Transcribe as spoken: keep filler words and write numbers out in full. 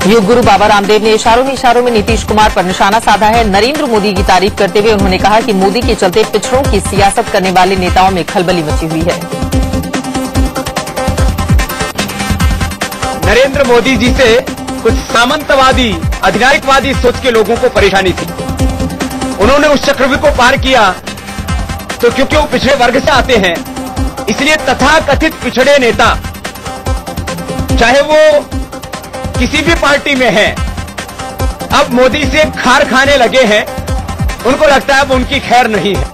योग गुरु बाबा रामदेव ने इशारों में इशारों में नीतीश कुमार पर निशाना साधा है। नरेंद्र मोदी की तारीफ करते हुए उन्होंने कहा कि मोदी के चलते पिछड़ों की सियासत करने वाले नेताओं में खलबली मची हुई है। नरेंद्र मोदी जी से कुछ सामंतवादी अधिनायकवादी सोच के लोगों को परेशानी थी। उन्होंने उस चक्रव्यूह को पार किया तो क्योंकि वो पिछड़े वर्ग से आते हैं, इसलिए तथाकथित पिछड़े नेता चाहे वो किसी भी पार्टी में हैं, अब मोदी से खार खाने लगे हैं। उनको लगता है अब उनकी खैर नहीं है।